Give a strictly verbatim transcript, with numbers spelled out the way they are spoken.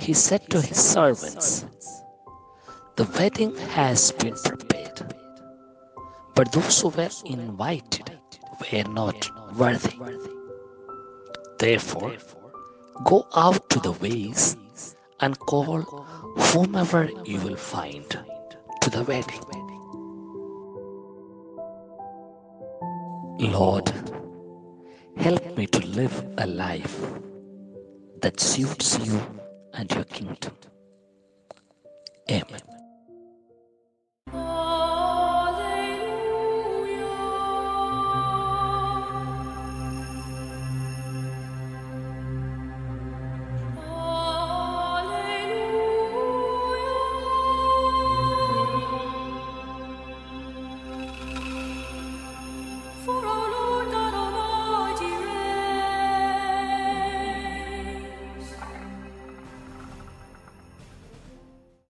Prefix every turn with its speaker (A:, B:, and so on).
A: he said to his servants, "The wedding has been prepared, but those who were invited were not worthy. Therefore, go out to the ways and call whomever you will find to the wedding." Lord, help me to live a life that suits you and your kingdom.